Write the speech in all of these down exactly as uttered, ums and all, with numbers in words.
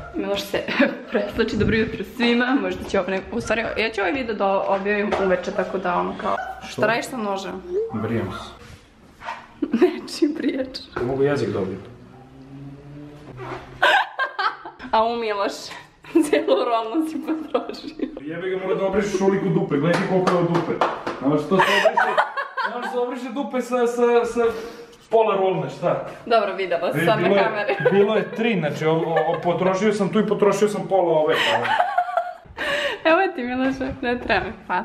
Miloš se preslači, dobro jutro svima, možda će ovo neko, u stvari, ja ću ovaj video da objavim uveče, tako da ono kao, šta radiš sa nožem? Brijem se. Nečim priječeš. Mogu jezik dobiti. A u Miloš, cijelu rolnu si potrošio. Jebe ga, mora da obrišeš šuliku dupe, gledaj koliko je od dupe. Znaš što se obriše, znaš se obriše dupe sa, sa, sa pola rolne, šta? Dobro, videla sam sad na kamere. Bilo je tri, znači potrošio sam tu i potrošio sam pola ove. Evo ti Miloše, ne treba mi, hvala.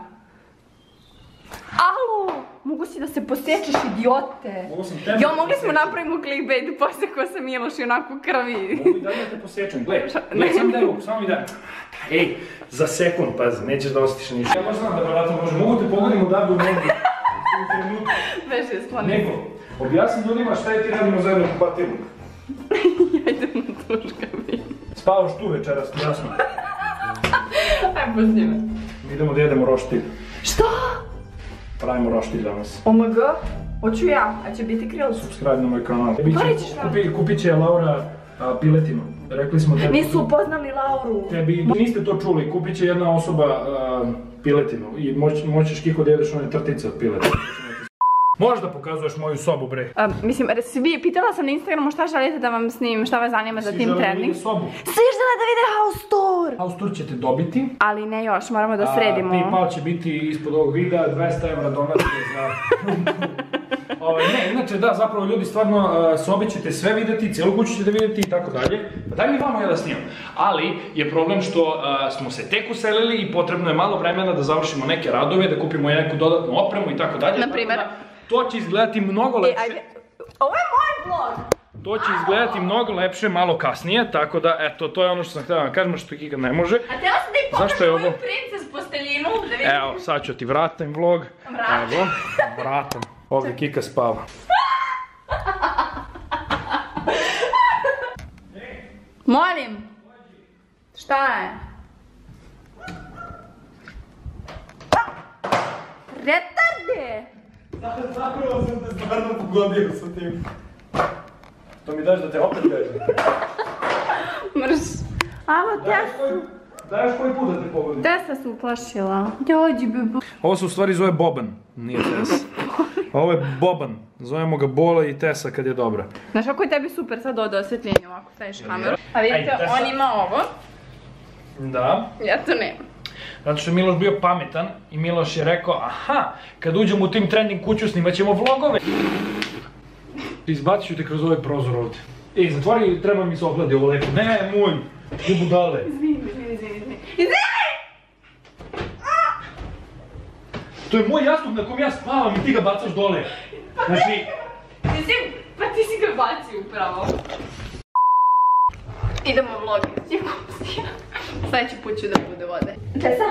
Alo, mogu si da se posjećeš, idiote. Mogu sam tebe. Jo, mogli smo napravimo clickbait, posjekao sam Miloš i onako krvi. Mogu i dalje da te posjećam, gledaj, gledaj, sam daj ruku, samo mi daj. Ej, za sekund, pazi, nećeš da osjetiš ništa. Ja baš znam da vjerojatno može, mogu te pogodim u dabu u nogu. Beže, skloni. Nego, objasni ljudima šta je ti radimo zajedno u kupatilu. Ja idem na tuška, bi. Spavaš tu večeras, jasno. Aj, pusti me. Idemo da jedemo roštilj. Šta? Pravimo roštilj danas. O M G, hoću ja, a će biti krilo. Subscribe na moj kanal. Pari ćeš raditi. Kupit će Laura piletinu. Rekli smo tebi... Nisu upoznali Lauru. Tebi, niste to čuli, kupit će jedna osoba piletinu i moćeš kiko da jedeš one trtice od piletine. Možeš da pokazuješ moju sobu, bre. Mislim, svi, pitala sam na Instagramu šta želite da vam snimim, šta vas zanima za tim trening. Svi žele da vide sobu. Svi žele da vide house tour. House tour ćete dobiti. Ali ne još, moramo da sredimo. Paypal će biti ispod ovog videa, dvesta evra donacije za... Ne, inače da, zapravo ljudi stvarno sobi ćete sve vidjeti, cijelu kuću ćete vidjeti i tako dalje. Pa daj mi vamo ja da snimam. Ali je problem što smo se tek uselili i potrebno je malo vremena da završimo neke radove, da kupimo neku dodatnu opremu i tako dalje. Naprimjer? To će izgledati mnogo lepše. Ovo je moj vlog! To će izgledati mnogo lepše malo kasnije, tako da, eto, to je ono što sam htjela da vam kažem, što Kika ne može. A htjela sam da i pokažem moju princes posteljinu, da vidim. Evo, sad ću ti vratim vlog. Vratim. Evo, vratim. Ovdje Kika spava. Molim! Šta je? Retarde! Zapravo sam te stvarno pogodio sa tim. To mi daš da te opet vežem. Mrš. Alo, Tesu. Daš koji put da te pogodim? Tesa se uplašila. Dođi, bebo. Ovo se u stvari zove Boban, nije Tesa. Ovo je Boban. Zovemo ga Bola i Tesa kad je dobra. Znaš kako je tebi super sad ovdje osvjetljenje, ovako staviš kameru. A vidite, on ima ovo. Da. Ja to nemam. Zato što je Miloš bio pametan i Miloš je rekao, aha, kad uđemo u tim trending kuću snimat ćemo vlogove. Izbacit ću te kroz ovaj prozor ovdje. Ej, zatvori, treba mi se ohladi ovo lepo. Ne, moj, ti budale. Izvini, izvini, izvini. Izvini! To je moj jastuk na kom ja spavam i ti ga bacaš dole. Znači... Pa ti si ga baci upravo. Idemo u vlog. Sljedeći put ću da bude vode. Tesa?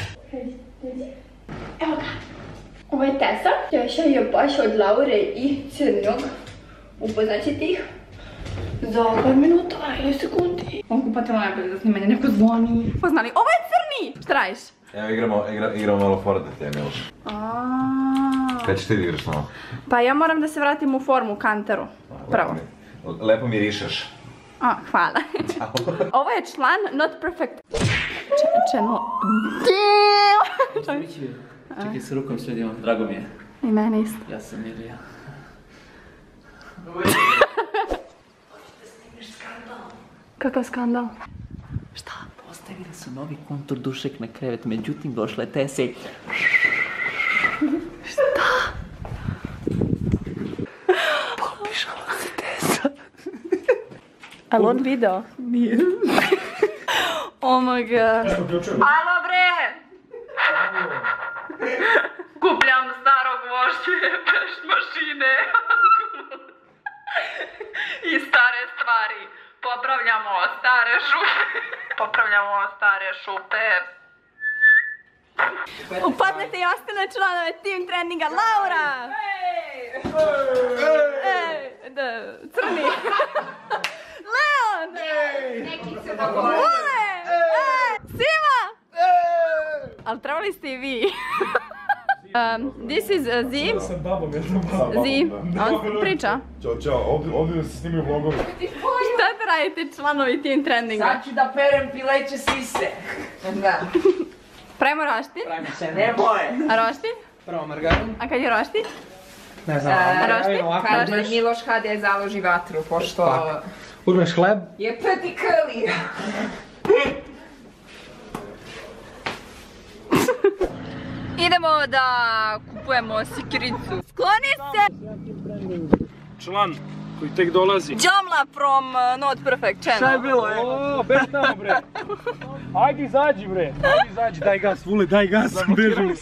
Evo ga. Ovo je Tesa. Teša je baš od Laure i Crnog. Upoznaćete ih za par minuta ili sekundi. On kupatilo najbolje za snimanje, neko zvoni. Poznali, ovo je Crni! Šta radiš? Evo igramo, igra, igramo malo Fortnite, Miloš. Kad ćeš ti da igraš malo? Pa ja moram da se vratim u formu, kantaru. Pravo. Lepo mirišeš. A, hvala. Ovo je član Not Perfect Channel. Čekaj, s rukom sredimo, drago mi je. I mene isto. Ja sam Ilija. Kakav skandal? Šta? Postavili su novi kontur dušek na krevet, međutim došla je Tesa i... Šta? Popišala se Tesa. Ali on video? Nije. Oh my god. Alo bre! Kupljam starog vožđe, peš mašine i stare stvari. Popravljamo stare šupe. Popravljamo stare šupe. Upoznajte i ostale članove Team Trendinga, Laura! Ej! Crni! Leon! Neki se dogovore! Sima! Ali trebali ste i vi. This is Zi. Zi, on priča. Ćao, čao, ovdje se snimaju vlogovi. Šta te radite članovi Team Trendinga? Sad ću da perem pileće sise. Da. Pravimo roštilj? Pravimo se, ne boje. A roštilj? Prvo margarin. A kad je roštilj? Ne znam, roštilj? kad Miloš H D založi vatru, pošto... Uzmeš hleb? Je peti krli. Idemo da kupujemo sikiricu. Skloni se! Član koji tek dolazi. Džomla from Not Perfect Channel. Šta je bilo, e? O, beži tamo, bre. Ajde, izađi, bre. Ajde, izađi, daj gas, Vule, daj gas. Beži.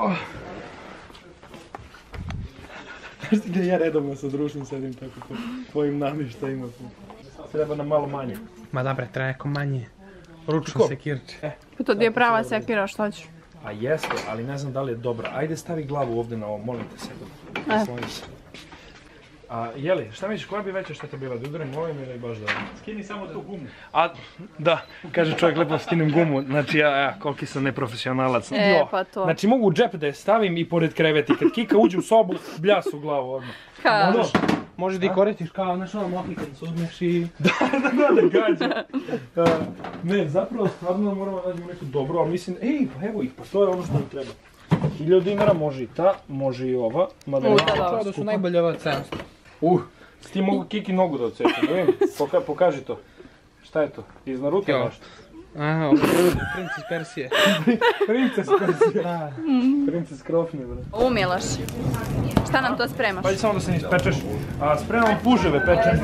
Znaš ti da ja redovno sa društvom sedim tako po tvojim namještajima. Treba nam malo manje. Ma da bre, treba neko manje. Ručno sekirče. To ti je prava sekira, što ćeš? A jeste, ali ne znam da li je dobra. Ajde stavi glavu ovdje na ovo, molim te sekund. Sloni se. A jeli, šta misliš, koja bi veća šteta bila? Da udarim ovim ili baš da... Skini samo tu gumu. A, da, kaže čovjek lepo skinem gumu, znači ja, ja, koliki sam neprofesionalac. E, pa to. Znači mogu u džep da je stavim i pored kreveti, kad Kika uđe u sobu, bljas u glavu odmah. Ka? Možeš da i koristiš kao, znaš ono moki kad se uzmeš i... Da, da, da, da gađa. Ne, zapravo stvarno moramo da nađemo neku dobro, ali mislim, ej, pa evo ih, pa to je ono što nam treba. hiljadu dinara može i ta, može i ova. Mada U, ne, da, da. da su najbolje ova sedamsto. Uh, s tim mogu Kiki nogu da odsečem, da vidim, Poka, pokaži to. Šta je to? Iz Naruto Jo. nešto? Aha, ovo je princ iz Persije. Princes Persije. Princes Krofni, bre. U, Miloš. Šta nam to spremaš? Pa samo da se ne ispečeš. A spremam puževe pečene.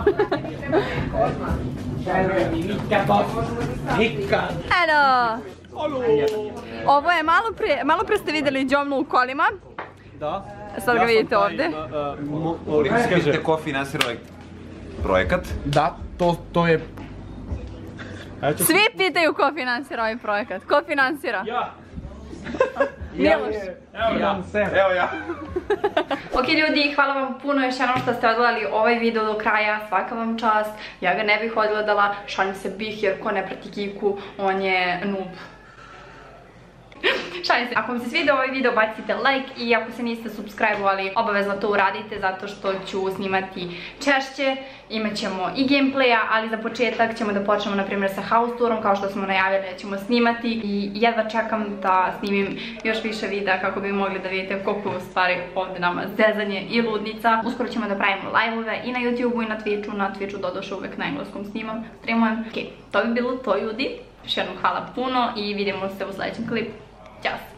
Eno! Ovo je malo pre, malo pre ste vidjeli Džomlu u kolima. Da. Sad ga vidite ovdje. Vidite ko finansira ovaj projekat? Da, to, to je... Svi pitaju ko finansira ovaj projekat. Ko finansira? Ja! Miloš. Evo ja. Evo ja. Ok ljudi, hvala vam puno još jednom što ste odgledali ovaj video do kraja, svaka vam čast. Ja ga ne bih odgledala, šalim se bih jer ko ne prati Kiku, on je noob. Šalim se. Ako vam se svidio ovaj video, bacite like i ako se niste subscribe-ovali, obavezno to uradite zato što ću snimati češće. Imat ćemo i gameplaya, ali za početak ćemo da počnemo na primjer sa house tourom kao što smo najavili da ćemo snimati i jedva čekam da snimim još više videa kako bi mogli da vidite koliko u stvari ovdje nama zezanje i ludnica. Uskoro ćemo da pravimo live-ove i na YouTubeu i na Twitchu. Na Twitchu doduše uvek na engleskom snimam, streamujem. Ok, to bi bilo to ljudi. Još jednom hvala puno i vidimo se u sljedećem klipu. Ćao!